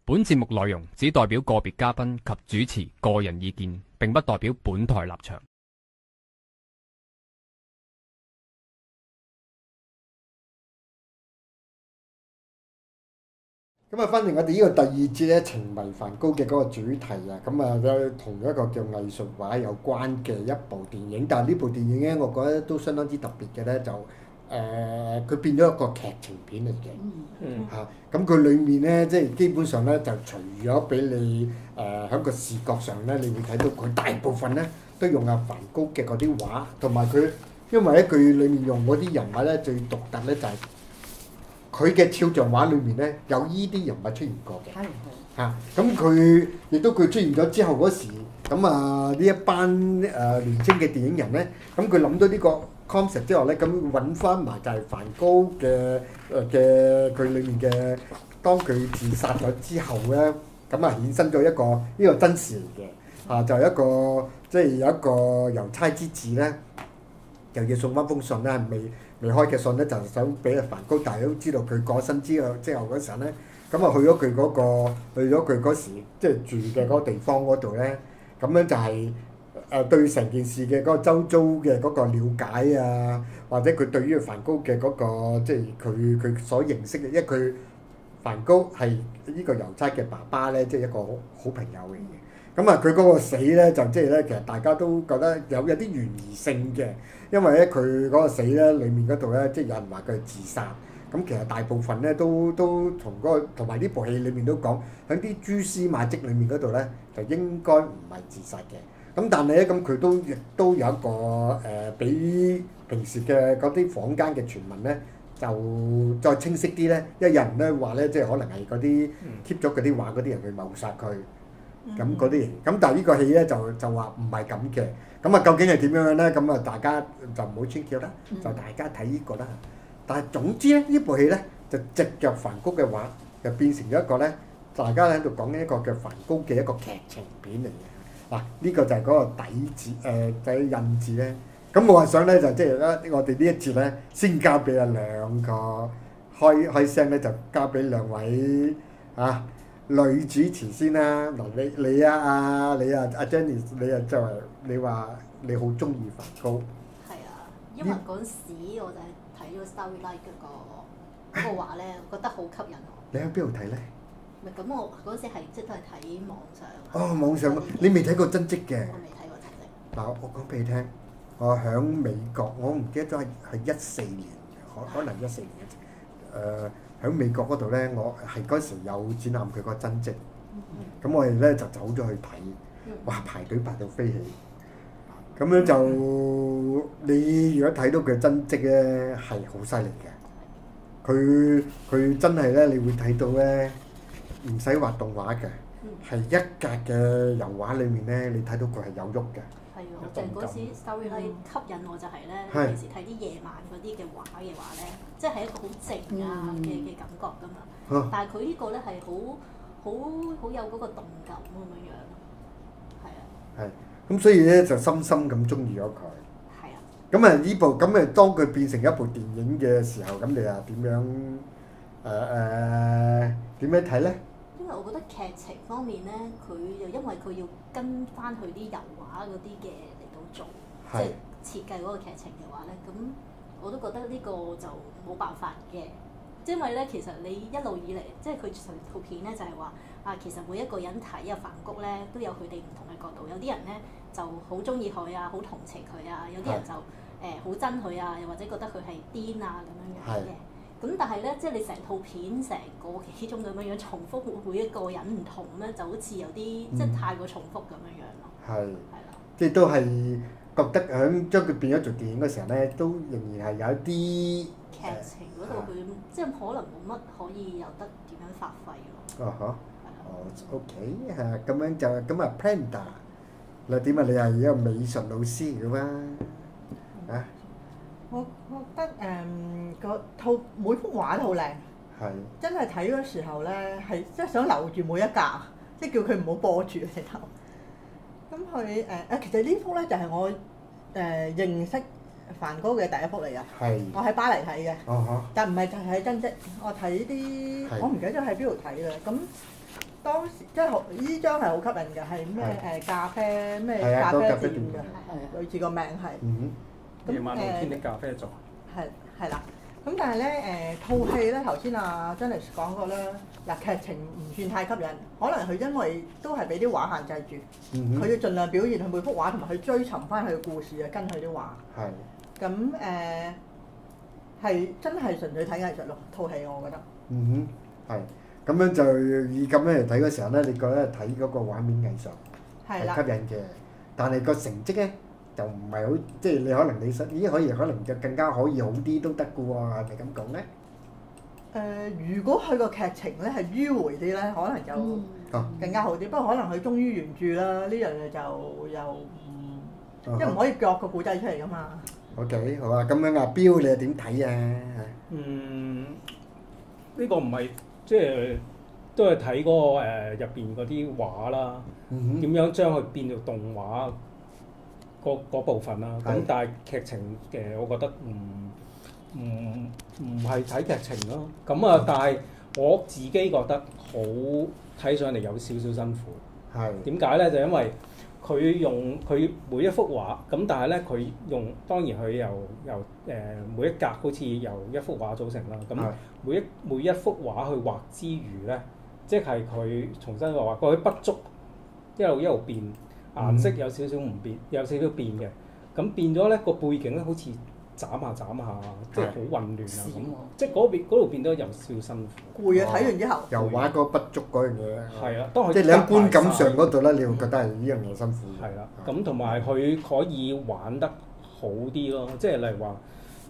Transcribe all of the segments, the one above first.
本節目內容只代表個別嘉賓及主持個人意見，並不代表本台立場。 咁啊，翻嚟我哋呢個第二節咧，情迷梵高嘅嗰個主題啊，咁啊，同一個叫藝術畫有關嘅一部電影，但係呢部電影咧，我覺得都相當之特別嘅咧，就佢變咗一個劇情片嚟嘅，嚇，咁佢裡面咧，即係基本上咧，就除咗俾你喺個視覺上咧，你會睇到佢大部分咧都用阿梵高嘅嗰啲畫，同埋佢因為咧佢裡面用嗰啲人物咧最獨特咧就係佢嘅肖像畫裏面咧有依啲人物出現過嘅，嚇，咁佢亦都佢出現咗之後嗰時，咁啊呢一班年青嘅電影人咧，咁佢諗到呢個 concept 之後咧，咁揾翻埋就係梵高嘅佢裏面嘅，當佢自殺咗之後咧，咁啊衍生咗一個呢個真實嘅，就係一個即係有一個郵差之子咧，就要送翻封信咧，未開嘅信咧，就想俾阿梵高，但係都知道佢過身之後嗰陣咧，咁啊去咗佢嗰時即係住嘅嗰個地方嗰度咧，咁樣就係對成件事嘅嗰個周遭嘅嗰個了解啊，或者佢對於梵高嘅嗰個即係佢所認識嘅，因為佢梵高係呢個郵差嘅爸爸咧，即係一個好朋友嚟嘅。咁啊，佢嗰個死咧就即係咧，其實大家都覺得有啲懸疑性嘅，因為咧佢嗰個死咧裡面嗰度咧，即係有人話佢係自殺。咁其實大部分咧都同埋呢部戲裡面都講，喺啲蛛絲馬跡裡面嗰度咧，就應該唔係自殺嘅。咁但係咧，咁佢亦都有一個比平時嘅嗰啲坊間嘅傳聞咧，就再清晰啲咧，因為有人咧話咧，即係可能係嗰啲 keep 咗嗰啲畫嗰啲人去謀殺佢。咁嗰啲嘢，咁但係呢個戲咧就話唔係咁嘅，咁啊究竟係點樣咧？咁啊大家就唔好穿橋啦，就大家睇呢個啦。但係總之咧，呢部戲咧就藉著梵高嘅畫，就變成咗一個咧，大家喺度講緊一個叫梵高嘅一個劇情片嚟嘅。嗱，呢個就係嗰個底字就係印字咧。咁我話想咧就即係咧，我哋呢一節咧先交俾阿兩個開聲咧，就交俾兩位啊。女主持先啦，嗱你阿 Jenny， 就係你話你好中意梵高。 係啊，因為嗰陣時我就係睇咗 Starry Night 嗰個畫咧，覺得好吸引我。 你喺邊度睇咧？ 唔係咁，我嗰陣時係即係都係睇網上。 哦，網上你未睇過真跡嘅？ 我未睇過真跡。 嗱，我講俾你聽，我喺美國，我唔記得咗係14年，可能14年喺美國嗰度咧，我係嗰時有展覽佢個真跡，咁我哋咧就走咗去睇，哇排隊排到飛起，咁樣就你如果睇到佢真跡咧係好犀利嘅，佢真係咧你會睇到咧唔使畫動畫嘅，係一格嘅油畫裡面咧你睇到佢係有喐嘅。 係啊，就係嗰時 Starry Night 吸引我就係咧，平時睇啲夜晚嗰啲嘅畫嘅話咧，即係一個好靜啊嘅感覺㗎嘛。但係佢呢個咧係好有嗰個動感咁樣樣，係啊。 係，咁所以咧就深深咁中意咗佢。 係啊。 咁啊呢部咁啊當佢變成一部電影嘅時候，咁你又點樣睇咧？ 因為我覺得劇情方面咧，佢又因為佢要跟翻佢啲油畫嗰啲嘅嚟到做，即係設計嗰個劇情嘅話咧，咁我都覺得呢個就冇辦法嘅。因為咧，其實你一路以嚟，即係佢成套片咧就係話啊，其實每一個人睇啊梵谷咧都有佢哋唔同嘅角度，有啲人咧就好中意佢啊，好同情佢啊，有啲人就好憎佢啊，又或者覺得佢係癲啊咁樣樣嘅。咁但係咧，即係你成套片成個幾鐘咁樣樣重複每一個人唔同咧，就好似有啲即係太過重複咁樣樣咯。係啦， 即係都係覺得響將佢變咗做電影嘅時候咧，都仍然係有一啲劇情嗰度佢即係可能冇乜可以有得點樣發揮咯。 OK 嚇，咁樣就咁啊 Panda， 嗱點啊？你係一個美術老師嘅嘛？啊？ 我覺得個套每幅畫都好靚，真係睇嗰時候咧係即係想留住每一格，即係叫佢唔好播住嚟頭。咁佢其實呢幅咧就係我認識梵高嘅第一幅嚟㗎。我喺巴黎睇嘅，但唔係睇真跡，我睇啲我唔記得咗喺邊度睇啦。咁當時即係呢張係好吸引嘅，係咩咖啡咩係啊咖啡嗰個咖啡店嘅， 店類似個名係。 嗯夜晚露天的咖啡座。 係啦，咁但係咧套戲咧頭先阿 Janice 講過啦，嗱劇情唔算太吸引，可能佢因為都係俾啲畫限制住， 嗯佢要盡量表現佢每幅畫同埋去追尋翻佢嘅故事啊，跟佢啲畫。 係。 咁係真係純粹睇藝術咯，套戲我覺得。 嗯哼，係。咁樣就以咁樣嚟睇嘅時候咧，你覺得睇嗰個畫面藝術係係啦， 吸引嘅，但係個成績咧就唔係好，即係你可能你咦可能就更加可以好啲都得嘅喎，係咪咁講咧？ 如果佢個劇情咧係迂迴啲咧，可能就更加好啲。不過可能佢忠於原著啦，呢樣嘢就又唔，即係唔可以作個故仔出嚟噶嘛。 OK，好啊，咁樣阿標你又點睇啊？ 呢個唔係即係都係睇嗰個入邊嗰啲畫啦，點樣將佢變做動畫嗰部分啦。咁但係劇情嘅，我覺得唔係睇劇情咯。咁啊，但係我自己覺得好睇上嚟有少少辛苦。 係點解咧？就因為佢用佢每一幅畫，咁但係咧佢用當然佢由每一格好似由一幅畫組成啦。咁每一幅畫去畫之餘咧，即係佢重新畫過啲筆觸一路變，顏色有少少唔變，有少少變嘅。咁變咗咧個背景咧好似斬下，即係好混亂啊咁。即係嗰度變得有少少辛苦。 攰啊！睇完之後。 油畫嗰個筆觸嗰樣嘢。 係啊，當佢即係你喺觀感上嗰度咧，你會覺得係呢樣嘢辛苦。 係啦，咁同埋佢可以玩得好啲咯，即係例如話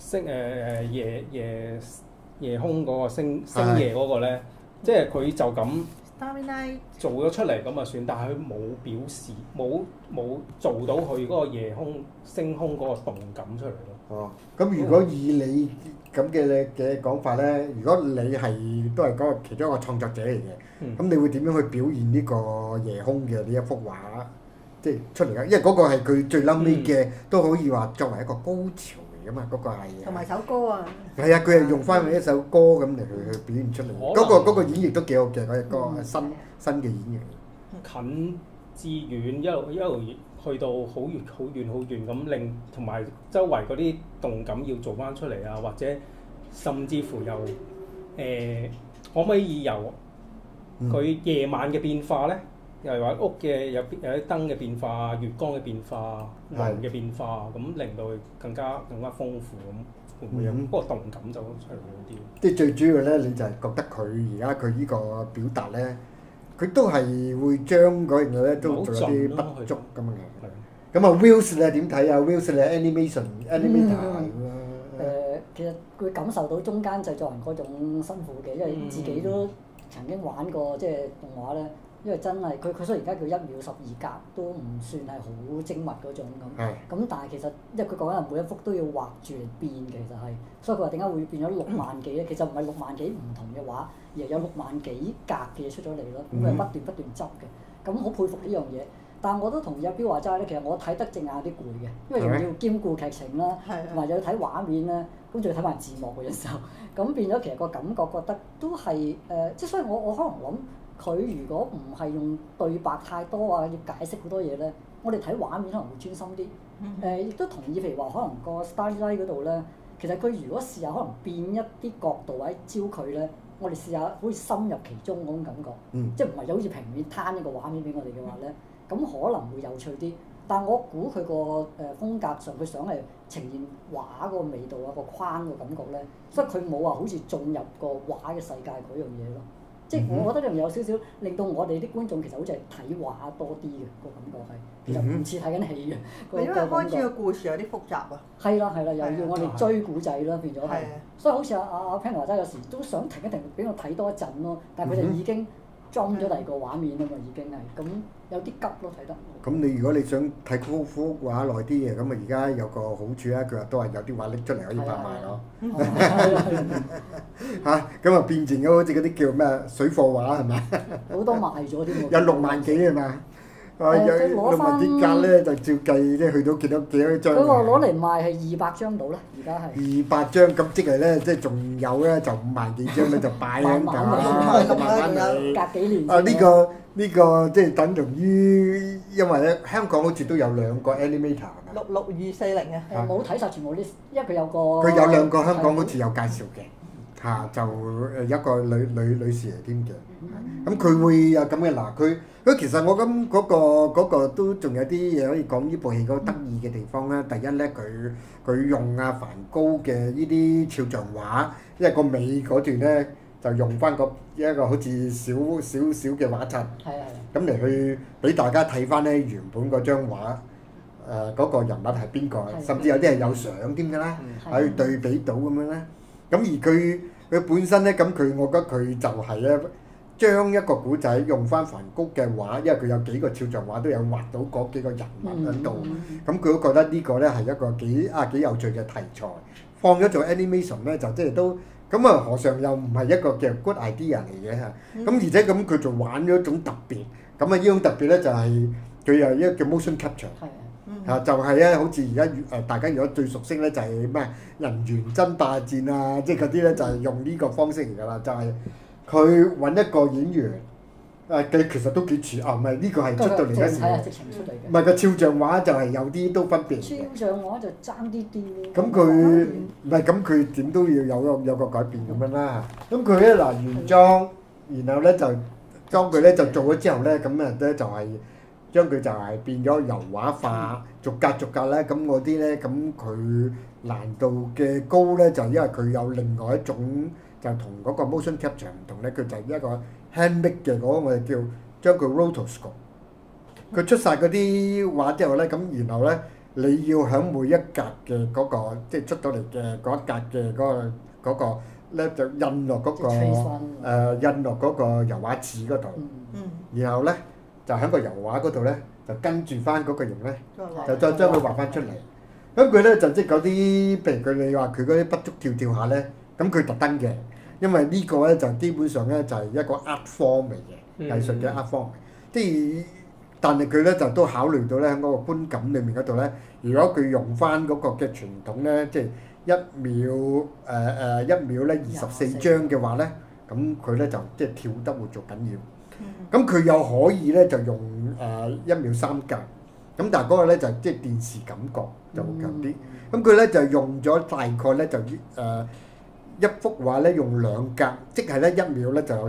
夜空嗰個星夜嗰個咧，即係佢就咁做咗出嚟咁啊算，但係佢冇表示冇做到佢嗰個夜空星空嗰個動感出嚟咯。 哦，咁如果以你咁嘅講法咧，如果你係都係嗰個其中一個創作者嚟嘅，咁你會點樣去表現呢個夜空嘅呢一幅畫，即係出嚟啊？因為嗰個係佢最撚尾嘅，都可以話作為一個高潮嚟噶嘛，嗰個係。同埋首歌啊。 係啊，佢係用翻佢一首歌咁嚟去表現出嚟。嗰個演繹都幾好嘅，嗰隻歌係新嘅演繹。 近至遠一路去到好遠咁，令同埋周圍嗰啲動感要做翻出嚟啊，或者甚至乎又可唔可以由佢夜晚嘅變化咧？又係話屋嘅有啲燈嘅變化、月光嘅變化、雲嘅變化，咁令到佢更加豐富咁，會唔會有嗰個動感就出嚟好啲？ 即係最主要咧，你就係覺得佢而家佢呢個表達咧，佢都係會將嗰樣嘢咧都做一啲不足咁樣嘅。咁啊 Wills 你點睇啊 Wills 你 animator 其實佢感受到中間製作人嗰種辛苦嘅，因為自己都曾經玩過即係動畫咧。因為真係佢雖然而家叫1秒12格，都唔算係好精密嗰種咁。咁但係其實因為佢講緊每一幅都要畫住嚟變嘅，其實係，所以佢話點解會變咗6萬幾咧？其實唔係6萬幾唔同嘅畫，而係有6萬幾格嘅嘢出咗嚟咯。咁佢係不斷執嘅，咁好佩服呢樣嘢。但係我都同意阿標話齋咧，其實我睇得隻眼有啲攰嘅，因為又要兼顧劇情啦，同埋又要睇畫面咧，咁仲要睇埋字幕嘅時候，咁變咗其實個感覺覺得都係即係所以我可能諗。佢如果唔係用對白太多啊，要解釋好多嘢咧，我哋睇畫面可能會專心啲。亦都同意，譬如話可能個 Starlight 嗰度咧，其實佢如果試下可能變一啲角度或者焦距咧，我哋試下好似深入其中嗰種感覺，即係唔係就好似平面攤一個畫面俾我哋嘅話咧，咁可能會有趣啲。但我估佢個風格上，佢想係呈現畫個味道啊，個框個感覺咧，所以佢冇話好似進入個畫嘅世界嗰樣嘢咯。即係我覺得呢樣有少少令到我哋啲觀眾其實好似係睇畫多啲嘅個感覺係，其實唔似睇緊戲嘅。 因為開始個故事有啲複雜啊。 係啦，又要我哋追古仔啦，變咗係。所以好似阿 Pen 話齋有時都想停一停，俾我睇多一陣咯。但係佢哋已經裝咗第二個畫面啊嘛，已經係咁有啲急咯睇得。 咁你如果你想睇嗰幅畫耐啲嘅，咁啊而家有個好處咧，佢話都係有啲畫拎出嚟可以拍賣咯。嚇，咁啊變成咗好似嗰啲叫咩水貨畫係咪？ 好多賣咗添喎。 有6萬幾係嘛？ 佢攞翻啲價咧就照計，即係去到幾多張？ 佢話攞嚟賣係200張到啦，而家係。 200張咁即係咧，即係仲有咧就5萬幾張咧就擺喺度慢慢嚟，隔幾年。 呢個即係等同於，因為咧香港好似都有2個 animator 㗎。 66240啊！ 冇睇晒全部啲，因為佢有個。 佢有2個香港好似有介紹嘅，嚇就有一個女士嚟添嘅。咁佢會有咁嘅嗱，佢其實我諗嗰個都仲有啲嘢可以講呢部戲嗰個得意嘅地方咧。第一咧，佢用阿梵高嘅呢啲肖像畫，因為個尾嗰段咧就用翻一個好似少嘅畫冊，咁嚟去俾大家睇翻咧原本嗰張畫，嗰個人物係邊個，甚至有啲係有相添㗎啦，可以對比到咁樣咧。咁而佢本身咧，咁我覺得佢就係咧。將一個古仔用翻梵高嘅畫，因為佢有幾個肖像畫都有畫到嗰幾個人物喺度，咁佢都覺得呢個咧係一個幾有趣嘅題材，放咗做 animation 咧就即係都咁啊，何嘗又唔係一個嘅 good idea 嚟嘅嚇？咁而且咁佢就玩咗一種特別，咁啊呢種特別咧就係佢又一個叫 motion capture，嚇就係咧好似而家大家如果最熟悉咧就係咩人猿爭霸戰啊，即係嗰啲咧就係用呢個方式嚟㗎啦，就係。佢揾一個演員，佢其實都幾似唔係呢個係出到嚟嘅時候，唔係個肖像畫就係有啲都分別。 肖像畫就爭啲啲咯。 咁佢唔係咁，佢點都要有個改變咁樣啦。咁佢咧嗱原裝，然後咧就當佢咧就做咗之後咧，咁啊咧就係將佢就係變咗油畫化，逐格咧，咁嗰啲咧，咁佢難度嘅高咧，就因為佢有另外一種。就同嗰個 motion capture 唔同咧，佢就係一個 handmade 嘅嗰個我哋叫將佢 rotoscope。佢出晒嗰啲畫之後咧，咁然後咧你要喺每一格嘅嗰個即係出到嚟嘅嗰一格嘅嗰個咧就印落嗰個印落嗰個油畫紙嗰度，然後咧就喺個油畫嗰度咧就跟住翻嗰個形咧，就再將佢畫翻出嚟。咁佢咧就即係嗰啲，譬如你話佢嗰啲不足跳下咧，咁佢特登嘅。因為呢個咧就基本上咧就係一個 art form 嚟嘅，藝術嘅 art form。即係，但係佢咧就都考慮到咧喺嗰個觀感裏面嗰度咧，如果佢用翻嗰個嘅傳統咧，即係1秒1秒咧24張嘅話咧，咁佢咧就即係跳得會做緊要。咁佢又可以咧就用1秒3格，咁但係嗰個咧就即係電視感覺就會強啲。咁佢咧就用咗大概咧就一幅畫咧用2格，即係咧1秒咧就有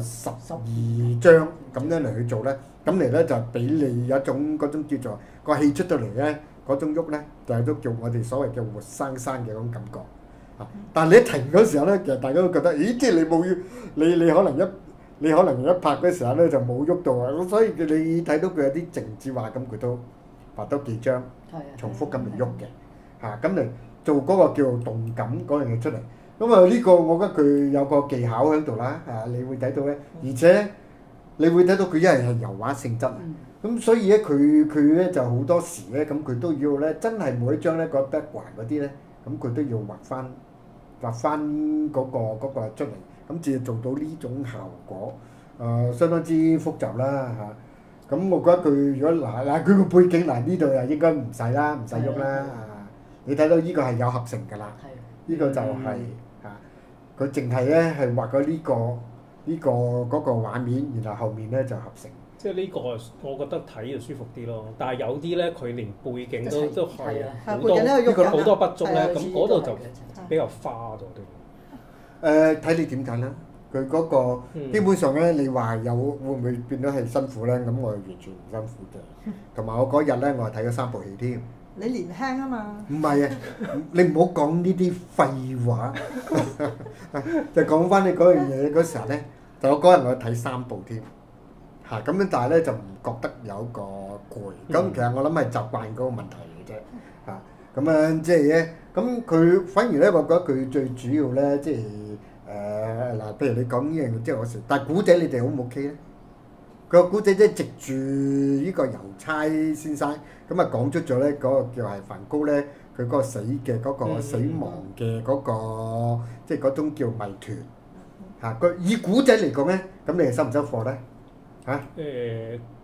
12張咁樣嚟去做咧，咁嚟咧就俾你有一種嗰種叫做個氣出到嚟咧，嗰種喐咧就係都叫我哋所謂嘅活生生嘅嗰種感覺。但係你一停嗰時候咧，其實大家都覺得，咦，即係你冇你可能一拍嗰時候咧就冇喐到啊，咁所以你睇到佢有啲靜止畫，咁佢都畫多幾張，重複咁嚟喐嘅，嚇咁嚟做嗰個叫做動感嗰樣嘢出嚟。咁啊呢個我覺得佢有個技巧喺度啦，你會睇到咧，而且你會睇到佢一係油畫性質，咁所以咧佢咧就好多時咧，咁佢都要咧真係每一張咧個 background 嗰啲咧，咁佢都要畫翻嗰個出嚟，咁至做到呢種效果，相當之複雜啦嚇。咁我覺得佢如果嗱佢個背景呢度又應該唔使啦，唔使喐啦，你睇到呢個係有合成㗎啦，呢個就係。佢淨係咧係畫咗嗰個畫面，然後後面咧就合成。 即係呢個我覺得睇就舒服啲咯。但係有啲咧佢連背景都係好多不足咧，咁嗰度就比較花咗啲。 睇你點睇啦？佢嗰個基本上咧，你話會唔會變咗係辛苦咧？咁我完全唔辛苦嘅。同埋我嗰日咧，我係睇咗3部戲添。 你年輕啊嘛？ 唔係啊，你唔好講呢啲廢話，就講翻你嗰樣嘢嗰時候咧，就我嗰日我睇3部添，嚇咁樣，但係咧就唔覺得有個攰，咁其實我諗係習慣嗰個問題嚟嘅啫，嚇咁樣即係咧，咁佢反而咧，我覺得佢最主要咧，即係嗱，譬如你講呢樣嘢即係我食，但係古仔你哋好唔 OK 咧？個古仔即係藉住呢個郵差先生咁啊講出咗咧嗰個叫係梵高咧，佢嗰個死嘅嗰個死亡嘅嗰個即係嗰種叫謎團嚇。佢以古仔嚟講咧，咁你係收唔收貨咧？嚇？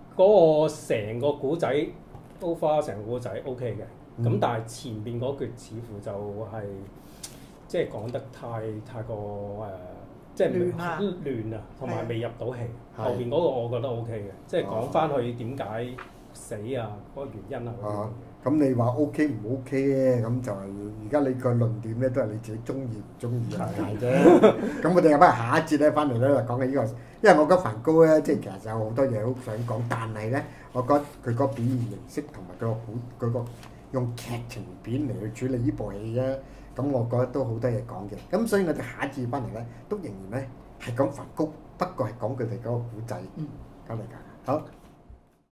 嗰個成個古仔都花成個古仔 OK 嘅，咁但係前邊嗰橛似乎就係即係講得太過即係亂啊，同埋未入到戲。後邊嗰個我覺得 OK 嘅，即係講翻佢點解死啊，嗰個原因啊嗰啲。 咁你話 OK 唔 OK 咧？咁就係而家你個論點咧，都係你自己中意唔中意係啫。咁我哋有翻下一節咧，翻嚟咧就講緊呢個，因為我覺得梵高咧，即係其實有好多嘢好想講，但係咧，我覺得佢個表現形式同埋佢個用劇情片嚟去處理呢部戲咧，咁我覺得都好多嘢講嘅。咁所以我哋下一節翻嚟咧，都仍然咧係講梵高，不過係講佢哋嗰個古仔咁嚟㗎。好。